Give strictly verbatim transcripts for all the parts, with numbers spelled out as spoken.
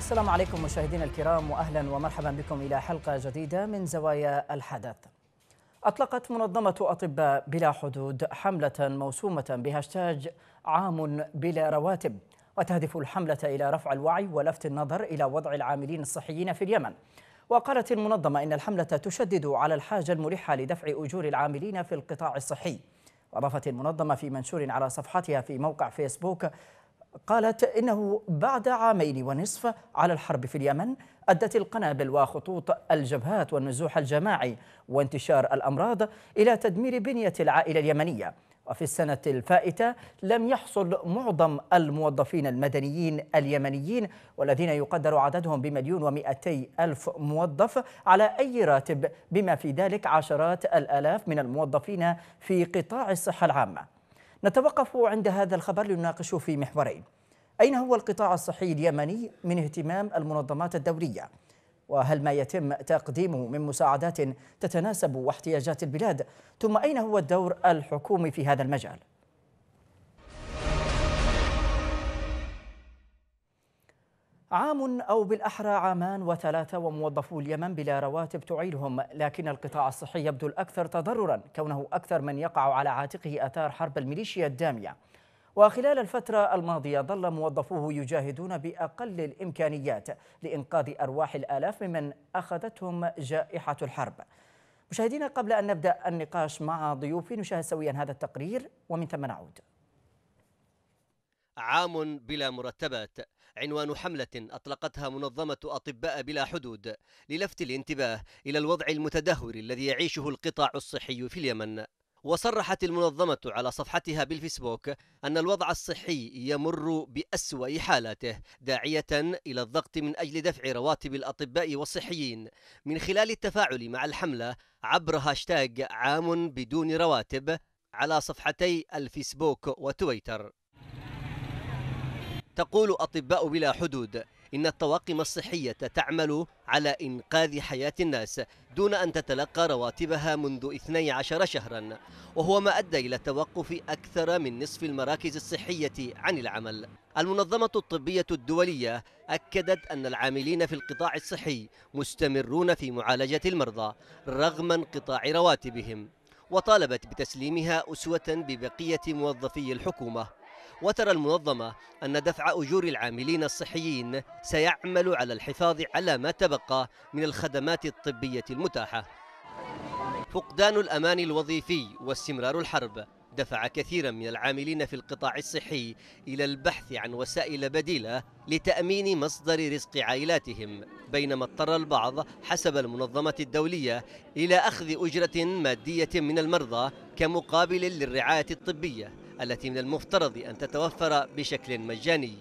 السلام عليكم مشاهدينا الكرام، وأهلا ومرحبا بكم إلى حلقة جديدة من زوايا الحدث. أطلقت منظمة أطباء بلا حدود حملة موسومة بهاشتاج عام بلا رواتب، وتهدف الحملة إلى رفع الوعي ولفت النظر إلى وضع العاملين الصحيين في اليمن. وقالت المنظمة إن الحملة تشدد على الحاجة الملحة لدفع أجور العاملين في القطاع الصحي. وأضافت المنظمة في منشور على صفحتها في موقع فيسبوك، قالت إنه بعد عامين ونصف على الحرب في اليمن أدت القنابل وخطوط الجبهات والنزوح الجماعي وانتشار الأمراض إلى تدمير بنية العائلة اليمنية. وفي السنة الفائتة لم يحصل معظم الموظفين المدنيين اليمنيين والذين يقدر عددهم بمليون ومئتي ألف موظف على أي راتب، بما في ذلك عشرات الآلاف من الموظفين في قطاع الصحة العامة. نتوقف عند هذا الخبر لنناقشه في محورين: أين هو القطاع الصحي اليمني من اهتمام المنظمات الدولية؟ وهل ما يتم تقديمه من مساعدات تتناسب واحتياجات البلاد؟ ثم أين هو الدور الحكومي في هذا المجال؟ عام أو بالأحرى عامان وثلاثة وموظفو اليمن بلا رواتب تعيلهم، لكن القطاع الصحي يبدو الأكثر تضرراً كونه أكثر من يقع على عاتقه آثار حرب الميليشيا الدامية. وخلال الفترة الماضية ظل موظفوه يجاهدون بأقل الإمكانيات لإنقاذ أرواح الآلاف ممن أخذتهم جائحة الحرب. مشاهدينا، قبل أن نبدأ النقاش مع ضيوفي نشاهد سويا هذا التقرير ومن ثم نعود. عام بلا مرتبات، عنوان حملة أطلقتها منظمة أطباء بلا حدود للفت الانتباه إلى الوضع المتدهور الذي يعيشه القطاع الصحي في اليمن. وصرحت المنظمة على صفحتها بالفيسبوك أن الوضع الصحي يمر بأسوأ حالاته، داعية إلى الضغط من أجل دفع رواتب الأطباء والصحيين من خلال التفاعل مع الحملة عبر هاشتاج عام بدون رواتب على صفحتي الفيسبوك وتويتر. تقول أطباء بلا حدود إن الطواقم الصحية تعمل على إنقاذ حياة الناس دون أن تتلقى رواتبها منذ اثني عشر شهرا، وهو ما أدى إلى توقف أكثر من نصف المراكز الصحية عن العمل. المنظمة الطبية الدولية أكدت أن العاملين في القطاع الصحي مستمرون في معالجة المرضى رغم انقطاع رواتبهم، وطالبت بتسليمها أسوة ببقية موظفي الحكومة. وترى المنظمة أن دفع أجور العاملين الصحيين سيعمل على الحفاظ على ما تبقى من الخدمات الطبية المتاحة. فقدان الأمان الوظيفي واستمرار الحرب دفع كثيرا من العاملين في القطاع الصحي إلى البحث عن وسائل بديلة لتأمين مصدر رزق عائلاتهم، بينما اضطر البعض حسب المنظمة الدولية إلى أخذ أجرة مادية من المرضى كمقابل للرعاية الطبية التي من المفترض أن تتوفر بشكل مجاني.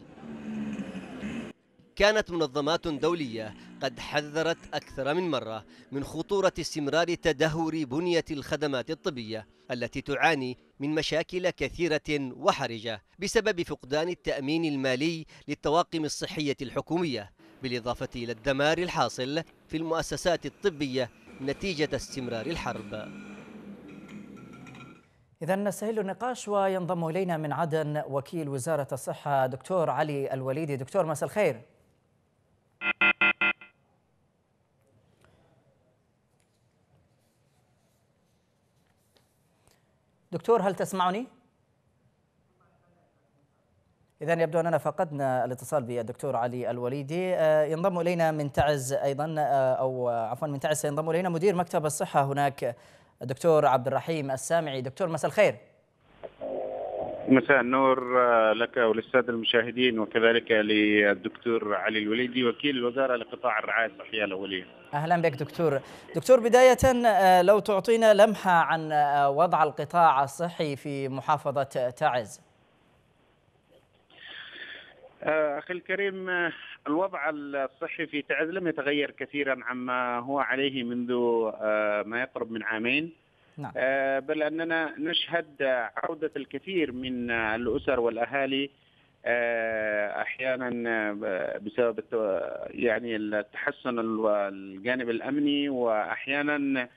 كانت منظمات دولية قد حذرت أكثر من مرة من خطورة استمرار تدهور بنية الخدمات الطبية التي تعاني من مشاكل كثيرة وحرجة بسبب فقدان التأمين المالي للطواقم الصحية الحكومية، بالإضافة إلى الدمار الحاصل في المؤسسات الطبية نتيجة استمرار الحرب. إذا نستهل النقاش وينضم إلينا من عدن وكيل وزارة الصحة دكتور علي الوليدي. دكتور مساء الخير. دكتور هل تسمعني؟ إذا يبدو أننا فقدنا الاتصال بالدكتور علي الوليدي. ينضم إلينا من تعز أيضا، أو عفوا من تعز سينضم إلينا مدير مكتب الصحة هناك الدكتور عبد الرحيم السامعي. دكتور مساء الخير. مساء النور لك وللسادة المشاهدين، وكذلك للدكتور علي الوليدي وكيل الوزارة لقطاع الرعاية الصحية الأولية. أهلا بك دكتور. دكتور بداية لو تعطينا لمحة عن وضع القطاع الصحي في محافظة تعز. أخي الكريم، الوضع الصحي في تعز لم يتغير كثيرا عما هو عليه منذ ما يقرب من عامين. نعم. بل أننا نشهد عودة الكثير من الأسر والأهالي أحيانا بسبب يعني التحسن الجانب الأمني، وأحيانا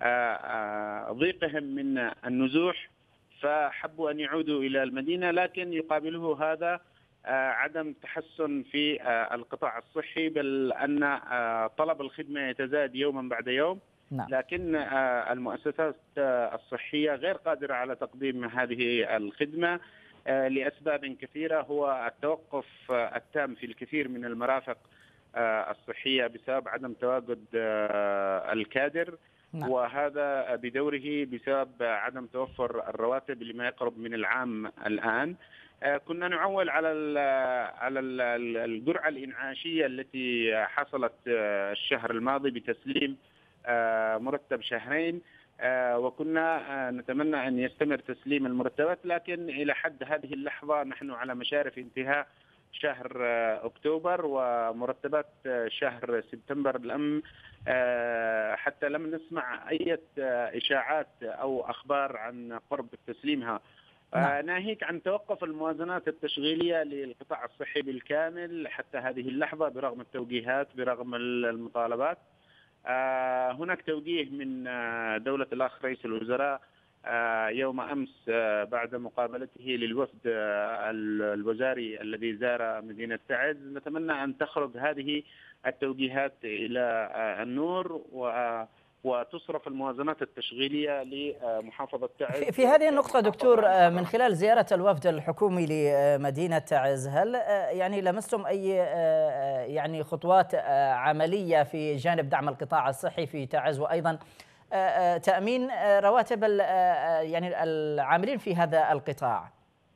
ضيقهم من النزوح، فحبوا أن يعودوا إلى المدينة، لكن يقابله هذا عدم تحسن في القطاع الصحي، بل أن طلب الخدمة يتزايد يوما بعد يوم. نعم. لكن المؤسسات الصحية غير قادرة على تقديم هذه الخدمة لأسباب كثيرة، هو التوقف التام في الكثير من المرافق الصحية بسبب عدم تواجد الكادر. نعم. وهذا بدوره بسبب عدم توفر الرواتب لما يقرب من العام الآن. كنا نعول على على الجرعة الإنعاشية التي حصلت الشهر الماضي بتسليم مرتب شهرين، وكنا نتمنى أن يستمر تسليم المرتبات، لكن إلى حد هذه اللحظة نحن على مشارف انتهاء شهر أكتوبر ومرتبات شهر سبتمبر لم حتى لم نسمع أي إشاعات أو أخبار عن قرب تسليمها. نعم. ناهيك عن توقف الموازنات التشغيلية للقطاع الصحي بالكامل حتى هذه اللحظة برغم التوجيهات برغم المطالبات. هناك توجيه من دولة الأخ رئيس الوزراء يوم أمس بعد مقابلته للوفد الوزاري الذي زار مدينة تعز. نتمنى أن تخرج هذه التوجيهات إلى النور وتصرف الموازنات التشغيلية لمحافظة تعز. في هذه النقطة دكتور، من خلال زيارة الوفد الحكومي لمدينة تعز، هل يعني لمستم أي يعني خطوات عملية في جانب دعم القطاع الصحي في تعز، وأيضا تأمين رواتب يعني العاملين في هذا القطاع؟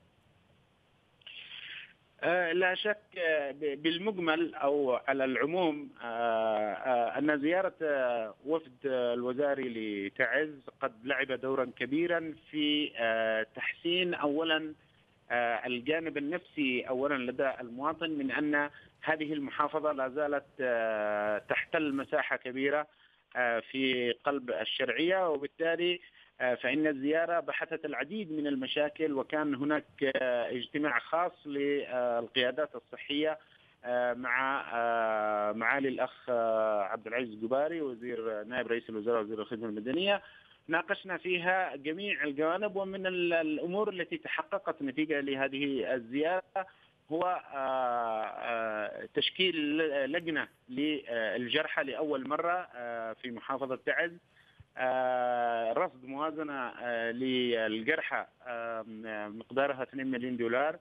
لا شك بالمجمل أو على العموم أن زيارة وفد الوزاري لتعز قد لعب دورا كبيرا في تحسين أولا الجانب النفسي أولا لدى المواطن من أن هذه المحافظة لا زالت تحتل مساحة كبيرة في قلب الشرعية، وبالتالي فإن الزيارة بحثت العديد من المشاكل، وكان هناك اجتماع خاص للقيادات الصحية مع معالي الأخ عبد العزيز الجباري وزير نائب رئيس الوزراء وزير الخدمة المدنية. ناقشنا فيها جميع الجوانب، ومن الأمور التي تحققت نتيجة لهذه الزيارة هو تشكيل لجنة للجرحى لأول مرة في محافظة تعز، رصد موازنة للجرحى مقدارها اثنين مليون دولار.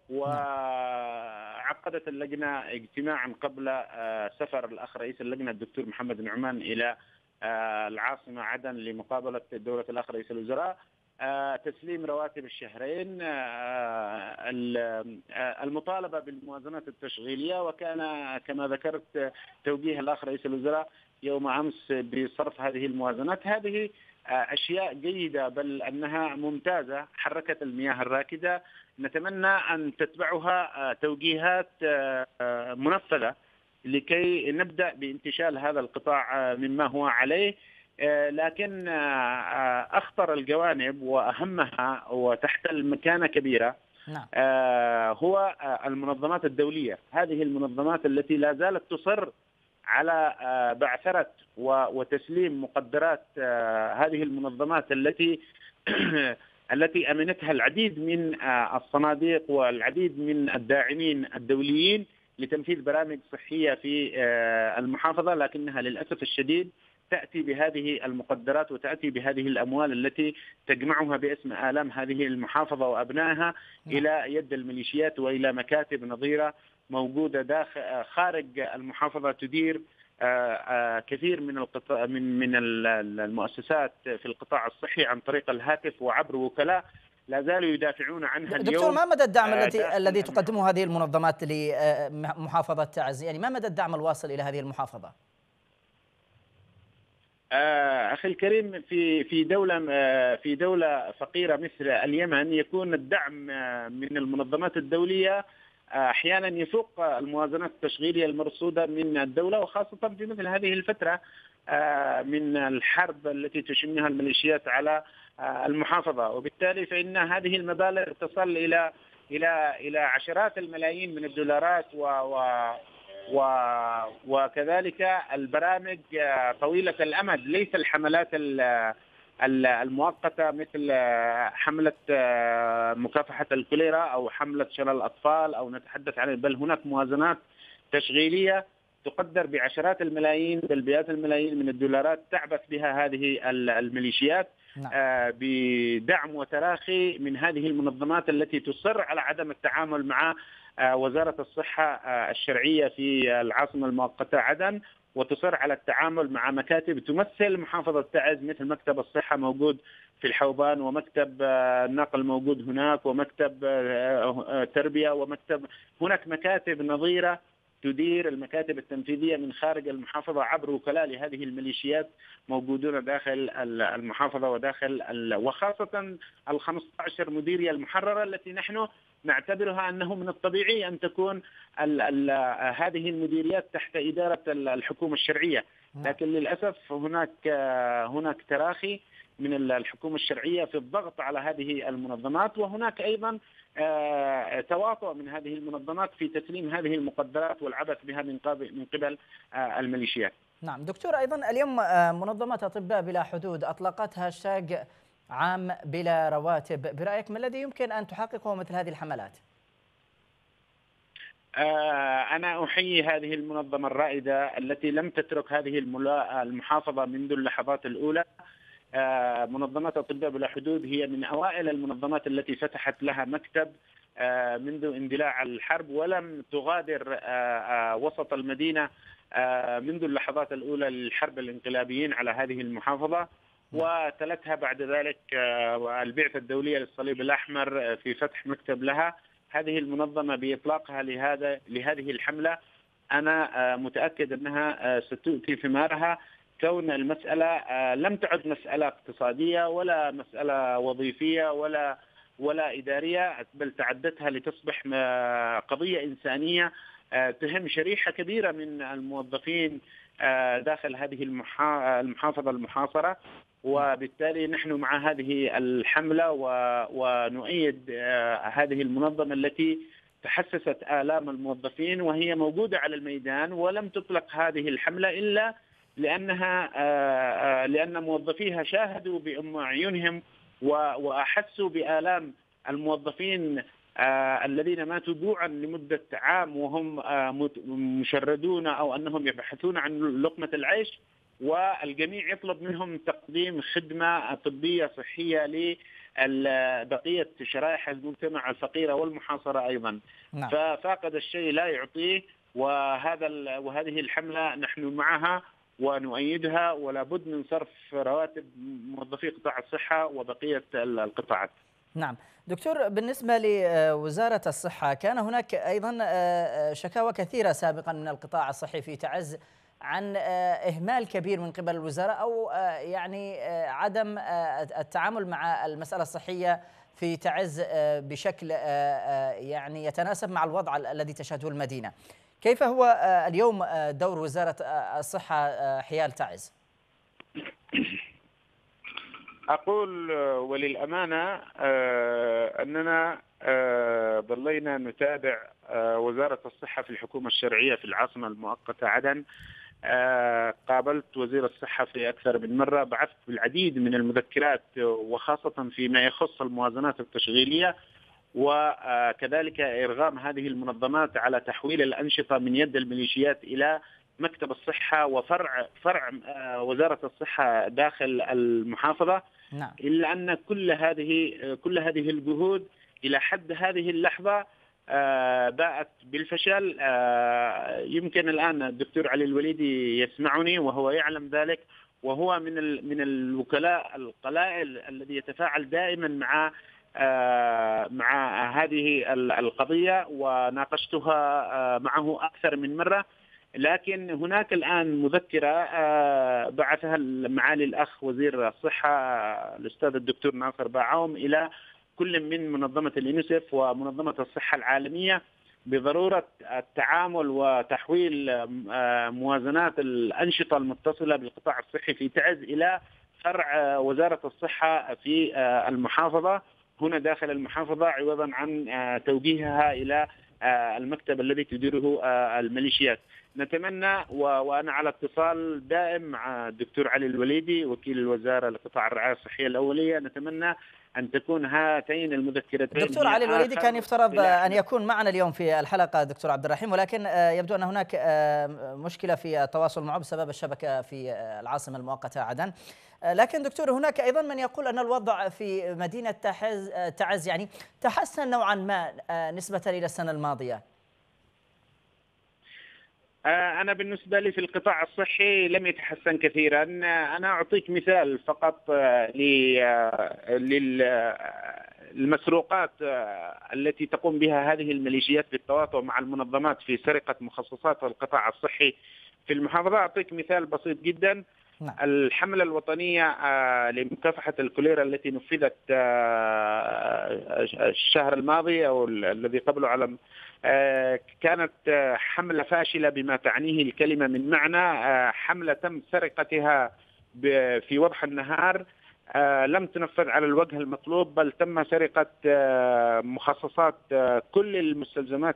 وعقدت اللجنة اجتماعا قبل سفر الأخ رئيس اللجنة الدكتور محمد نعمان إلى العاصمة عدن لمقابلة دولة الأخ رئيس الوزراء، تسليم رواتب الشهرين، المطالبة بالموازنات التشغيلية، وكان كما ذكرت توجيه الأخ رئيس الوزراء يوم أمس بصرف هذه الموازنات. هذه أشياء جيدة بل أنها ممتازة، حركت المياه الراكدة. نتمنى أن تتبعها توجيهات منفذة لكي نبدأ بانتشال هذا القطاع مما هو عليه. لكن أخطر الجوانب وأهمها وتحتل مكانة كبيرة هو المنظمات الدولية. هذه المنظمات التي لا زالت تصر على بعثرة وتسليم مقدرات هذه المنظمات التي التي أمنتها العديد من الصناديق والعديد من الداعمين الدوليين لتنفيذ برامج صحية في المحافظة، لكنها للأسف الشديد تأتي بهذه المقدرات وتأتي بهذه الأموال التي تجمعها باسم آلام هذه المحافظة وأبنائها إلى يد الميليشيات وإلى مكاتب نظيرة موجودة داخل خارج المحافظة تدير كثير من القطاع من من المؤسسات في القطاع الصحي عن طريق الهاتف وعبر وكلاء لا زالوا يدافعون عنها اليوم. دكتور، ما مدى الدعم الذي الذي تقدمه هذه المنظمات لمحافظة تعز؟ يعني ما مدى الدعم الواصل إلى هذه المحافظة؟ أخي الكريم، في في دولة في دولة فقيرة مثل اليمن يكون الدعم من المنظمات الدولية أحيانا يفوق الموازنات التشغيلية المرصودة من الدولة، وخاصة في مثل هذه الفترة من الحرب التي تشنها الميليشيات على المحافظة. وبالتالي فإن هذه المبالغ تصل إلى إلى إلى عشرات الملايين من الدولارات، و, و و وكذلك البرامج طويلة الأمد، ليس الحملات المؤقتة مثل حملة مكافحة الكوليرا أو حملة شلل الأطفال، أو نتحدث عن بل هناك موازنات تشغيلية تقدر بعشرات الملايين بل مئات الملايين من الدولارات تعبث بها هذه الميليشيات بدعم وتراخي من هذه المنظمات التي تصر على عدم التعامل مع وزارة الصحة الشرعية في العاصمة المؤقتة عدن، وتصر على التعامل مع مكاتب تمثل محافظة تعز مثل مكتب الصحة موجود في الحوبان، ومكتب النقل موجود هناك، ومكتب تربية، ومكتب هناك مكاتب نظيرة تدير المكاتب التنفيذية من خارج المحافظة عبر وكلاء لهذه الميليشيات موجودون داخل المحافظة وداخل وخاصة ال خمسة عشر مديرية المحررة التي نحن نعتبرها أنه من الطبيعي أن تكون ال ال هذه المديريات تحت إدارة الحكومة الشرعية، لكن للأسف هناك هناك تراخي من الحكومة الشرعية في الضغط على هذه المنظمات، وهناك أيضا تواطؤ من هذه المنظمات في تسليم هذه المقدرات والعبث بها من قبل من قبل الميليشيات. نعم دكتور، أيضا اليوم منظمة أطباء بلا حدود أطلقت هاشتاج عام بلا رواتب، برأيك ما الذي يمكن أن تحققه مثل هذه الحملات؟ أنا أحيي هذه المنظمة الرائدة التي لم تترك هذه المحافظة منذ اللحظات الأولى. منظمة أطباء بلا حدود هي من أوائل المنظمات التي فتحت لها مكتب منذ اندلاع الحرب، ولم تغادر وسط المدينة منذ اللحظات الأولى للحرب الانقلابيين على هذه المحافظة، وتلتها بعد ذلك البعثة الدولية للصليب الأحمر في فتح مكتب لها. هذه المنظمة بإطلاقها لهذا لهذه الحملة أنا متأكد أنها ستؤتي ثمارها، كون المسألة لم تعد مسألة اقتصادية ولا مسألة وظيفية ولا ولا إدارية، بل تعدتها لتصبح قضية إنسانية تهم شريحة كبيرة من الموظفين داخل هذه المحافظة المحاصرة. وبالتالي نحن مع هذه الحملة ونؤيد هذه المنظمة التي تحسست آلام الموظفين وهي موجودة على الميدان، ولم تطلق هذه الحملة إلا لأنها لأن موظفيها شاهدوا بأم أعينهم وأحسوا بآلام الموظفين الذين ماتوا جوعا لمدة عام وهم مشردون أو أنهم يبحثون عن لقمة العيش، والجميع يطلب منهم تقديم خدمة طبية صحية لبقية شرائح المجتمع الفقيرة والمحاصرة أيضا. نعم. ففاقد الشيء لا يعطيه، وهذا وهذه الحملة نحن معها ونؤيدها، ولا بد من صرف رواتب موظفي قطاع الصحة وبقية القطاعات. نعم دكتور، بالنسبة لوزارة الصحة كان هناك أيضا شكاوى كثيرة سابقا من القطاع الصحي في تعز عن إهمال كبير من قبل الوزارة، أو يعني عدم التعامل مع المسألة الصحية في تعز بشكل يعني يتناسب مع الوضع الذي تشهده المدينة. كيف هو اليوم دور وزارة الصحة حيال تعز؟ أقول وللأمانة أننا ظلينا نتابع وزارة الصحة في الحكومة الشرعية في العاصمة المؤقتة عدن. قابلت وزير الصحة في أكثر من مرة، بعثت بالعديد من المذكرات وخاصة فيما يخص الموازنات التشغيلية، وكذلك إرغام هذه المنظمات على تحويل الأنشطة من يد الميليشيات إلى مكتب الصحة وفرع فرع وزارة الصحة داخل المحافظة. نعم. إلا أن كل هذه كل هذه الجهود إلى حد هذه اللحظة باءت بالفشل. يمكن الآن الدكتور علي الوليدي يسمعني وهو يعلم ذلك، وهو من من الوكلاء القلائل الذي يتفاعل دائما مع مع هذه القضية، وناقشتها معه أكثر من مرة. لكن هناك الآن مذكرة بعثها معالي الأخ وزير الصحة الأستاذ الدكتور ناصر باعوم إلى كل من منظمة اليونيسف ومنظمة الصحة العالمية بضرورة التعامل وتحويل موازنات الأنشطة المتصلة بالقطاع الصحي في تعز إلى فرع وزارة الصحة في المحافظة هنا داخل المحافظة، عوضا عن توجيهها إلى المكتب الذي تديره الميليشيات. نتمنى وأنا على اتصال دائم مع الدكتور علي الوليدي وكيل الوزارة لقطاع الرعاية الصحية الأولية، نتمنى أن تكون هاتين المذكرتين. دكتور علي الوليدي كان يفترض أن يكون معنا اليوم في الحلقة دكتور عبد الرحيم، ولكن يبدو أن هناك مشكلة في التواصل معه بسبب الشبكة في العاصمة المؤقتة عدن. لكن دكتور هناك أيضا من يقول أن الوضع في مدينة تعز, تعز يعني تحسن نوعا ما نسبة إلى السنة الماضية. أنا بالنسبة لي في القطاع الصحي لم يتحسن كثيرا. أنا أعطيك مثال فقط للمسروقات التي تقوم بها هذه الميليشيات بالتواطؤ مع المنظمات في سرقة مخصصات القطاع الصحي في المحافظة. أعطيك مثال بسيط جدا. نعم. الحملة الوطنية لمكافحة الكوليرا التي نفذت الشهر الماضي أو الذي قبله على كانت حملة فاشلة بما تعنيه الكلمة من معنى. حملة تم سرقتها في وضح النهار، لم تنفذ على الوجه المطلوب، بل تم سرقة مخصصات كل المستلزمات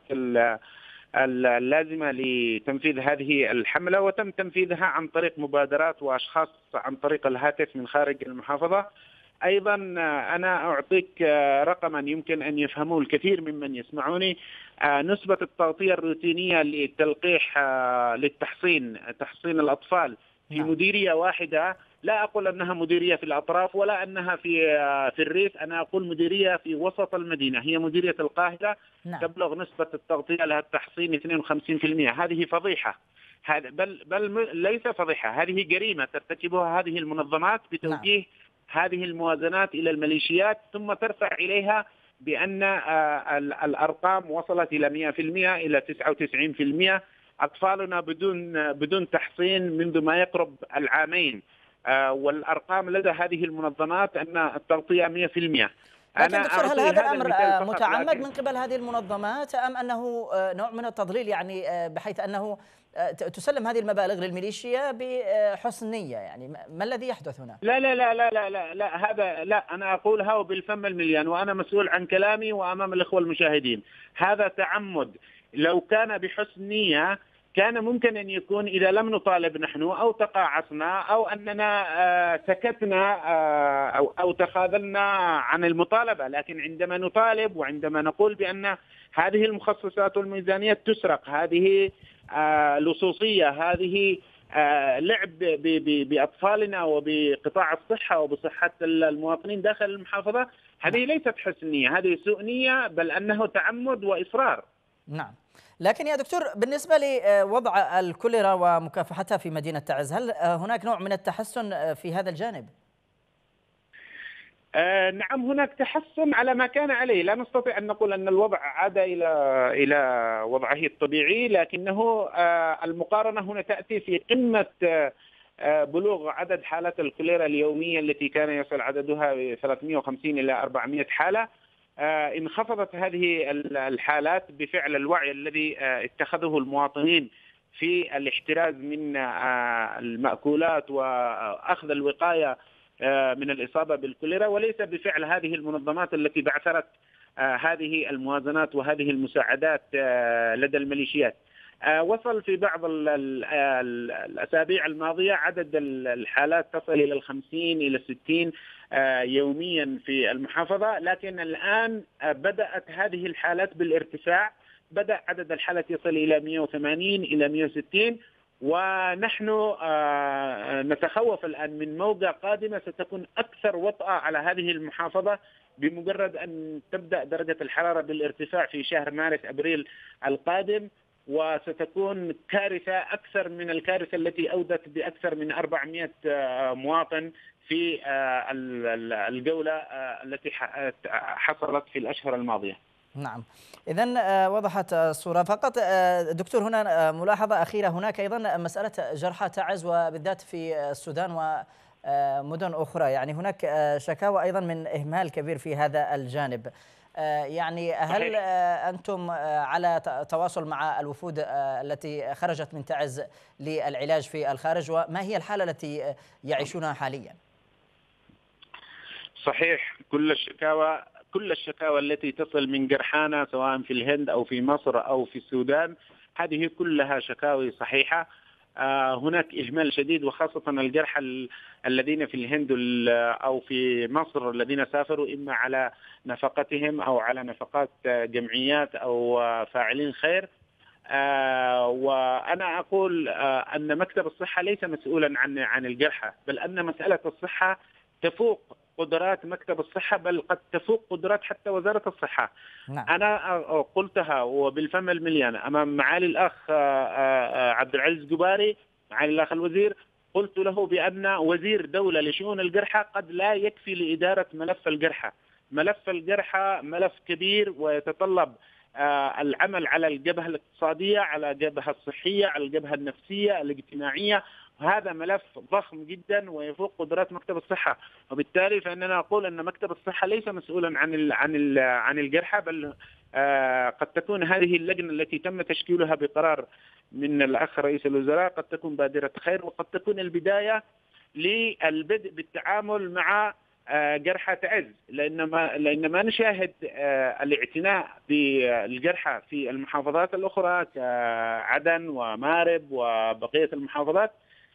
اللازمة لتنفيذ هذه الحملة، وتم تنفيذها عن طريق مبادرات وأشخاص عن طريق الهاتف من خارج المحافظة. أيضا أنا أعطيك رقما يمكن أن يفهمه الكثير ممن يسمعوني. نسبة التغطية الروتينية للتلقيح للتحصين تحصين الأطفال في مديرية واحدة، لا أقول أنها مديرية في الأطراف ولا أنها في في الريف، أنا أقول مديرية في وسط المدينة، هي مديرية القاهرة. نعم. تبلغ نسبة التغطية لها التحصين اثنين وخمسين بالمئة. هذه فضيحة، هذا بل بل ليس فضيحة، هذه جريمة ترتكبها هذه المنظمات بتوجيه نعم. هذه الموازنات إلى الميليشيات، ثم ترفع إليها بأن الأرقام وصلت إلى مئة بالمئة إلى تسعة وتسعين بالمئة. أطفالنا بدون بدون تحصين منذ ما يقرب العامين، والأرقام لدى هذه المنظمات أن التغطية مئة بالمئة. لكن دكتور هل هذا الأمر متعمد من قبل هذه المنظمات أم أنه نوع من التضليل، يعني بحيث أنه تسلم هذه المبالغ للميليشيا بحسن نية؟ يعني ما الذي يحدث هنا؟ لا لا لا لا لا لا, لا هذا لا، أنا أقولها وبالفم المليان وأنا مسؤول عن كلامي وأمام الإخوة المشاهدين. هذا تعمد. لو كان بحسن نية كان ممكن أن يكون إذا لم نطالب نحن أو تقاعسنا أو أننا سكتنا أو أو تخاذلنا عن المطالبة، لكن عندما نطالب وعندما نقول بأن هذه المخصصات والميزانية تسرق، هذه لصوصية، هذه لعب بأطفالنا وبقطاع الصحة وبصحة المواطنين داخل المحافظة، هذه ليست حسن نية، هذه سوء نية، بل أنه تعمد وإصرار. نعم. لكن يا دكتور بالنسبة لوضع الكوليرا ومكافحتها في مدينة تعز، هل هناك نوع من التحسن في هذا الجانب؟ آه نعم، هناك تحسن على ما كان عليه. لا نستطيع أن نقول أن الوضع عاد إلى إلى وضعه الطبيعي، لكنه آه المقارنة هنا تأتي في قمة آه بلوغ عدد حالات الكوليرا اليومية التي كان يصل عددها ثلاثمئة وخمسين إلى أربعمئة حالة. آه انخفضت هذه الحالات بفعل الوعي الذي آه اتخذه المواطنين في الاحتراز من آه المأكولات وأخذ الوقاية آه من الإصابة بالكوليرا، وليس بفعل هذه المنظمات التي بعثرت آه هذه الموازنات وهذه المساعدات آه لدى الميليشيات. آه وصل في بعض ال ال ال الأسابيع الماضية عدد الحالات تصل إلى الخمسين إلى الستين يوميا في المحافظة، لكن الآن بدأت هذه الحالات بالارتفاع، بدأ عدد الحالات يصل إلى مئة وثمانين إلى مئة وستين، ونحن نتخوف الآن من موجة قادمة ستكون أكثر وطأة على هذه المحافظة بمجرد أن تبدأ درجة الحرارة بالارتفاع في شهر مارس أبريل القادم، وستكون كارثة أكثر من الكارثة التي أودت بأكثر من أربعمئة مواطن في الجولة التي حصلت في الأشهر الماضية. نعم، إذن وضحت الصورة. فقط دكتور هنا ملاحظة أخيرة، هناك أيضا مسألة جرحى تعز وبالذات في السودان ومدن أخرى، يعني هناك شكاوى أيضا من إهمال كبير في هذا الجانب. يعني هل أنتم على تواصل مع الوفود التي خرجت من تعز للعلاج في الخارج، وما هي الحالة التي يعيشونها حاليا؟ صحيح، كل الشكاوى كل الشكاوى التي تصل من جرحانا سواء في الهند أو في مصر أو في السودان هذه كلها شكاوي صحيحة. هناك إهمال شديد، وخاصة الجرحى الذين في الهند أو في مصر الذين سافروا إما على نفقتهم أو على نفقات جمعيات أو فاعلين خير. وأنا أقول أن مكتب الصحة ليس مسؤولا عن عن الجرحى، بل أن مسألة الصحة تفوق قدرات مكتب الصحة، بل قد تفوق قدرات حتى وزارة الصحة. نعم. أنا قلتها وبالفم المليان أمام معالي الأخ عبد العزيز جباري معالي الأخ الوزير، قلت له بأن وزير دولة لشؤون الجرحى قد لا يكفي لإدارة ملف الجرحى. ملف الجرحى ملف كبير ويتطلب العمل على الجبهة الاقتصادية، على الجبهة الصحية، على الجبهة النفسية، الاجتماعية. هذا ملف ضخم جدا ويفوق قدرات مكتب الصحة، وبالتالي فإننا نقول أن مكتب الصحة ليس مسؤولا عن ال عن ال عن الجرحى، بل آه قد تكون هذه اللجنة التي تم تشكيلها بقرار من الأخ رئيس الوزراء قد تكون بادرة خير، وقد تكون البداية للبدء بالتعامل مع آه جرحى تعز، لأن ما لأن ما نشاهد آه الاعتناء بالجرحى في المحافظات الأخرى كعدن ومارب وبقية المحافظات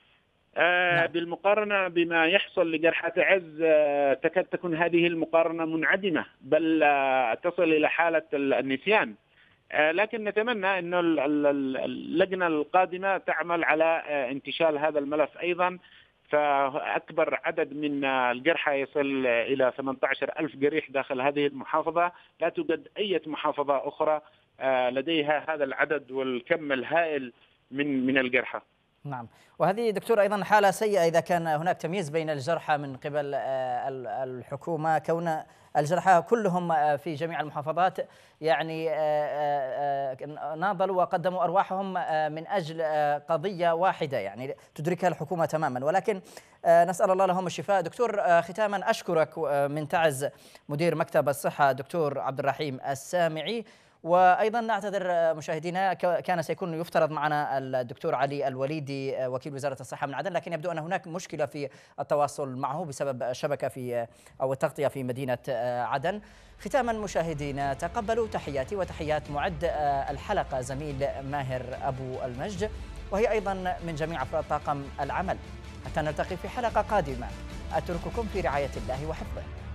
آه بالمقارنة بما يحصل لجرحى تعز آه تكاد تكون هذه المقارنة منعدمة، بل آه تصل إلى حالة النسيان. آه لكن نتمنى أن اللجنة القادمة تعمل على آه انتشال هذا الملف أيضا، فأكبر عدد من الجرحى يصل إلى ثمانية عشر ألف جريح داخل هذه المحافظة. لا توجد أي محافظة أخرى آه لديها هذا العدد والكم الهائل من من الجرحى. نعم، وهذه دكتور أيضا حالة سيئة إذا كان هناك تمييز بين الجرحى من قبل الحكومة، كون الجرحى كلهم في جميع المحافظات يعني ناضلوا وقدموا أرواحهم من أجل قضية واحدة يعني تدركها الحكومة تماما، ولكن نسأل الله لهم الشفاء. دكتور ختاما أشكرك من تعز مدير مكتب الصحة دكتور عبد الرحيم السامعي، وأيضا نعتذر مشاهدينا كان سيكون يفترض معنا الدكتور علي الوليدي وكيل وزارة الصحة من عدن، لكن يبدو أن هناك مشكلة في التواصل معه بسبب شبكة في أو التغطية في مدينة عدن. ختاما مشاهدينا تقبلوا تحياتي وتحيات معد الحلقة زميل ماهر أبو المجد، وهي أيضا من جميع أفراد طاقم العمل. حتى نلتقي في حلقة قادمة، أترككم في رعاية الله وحفظه.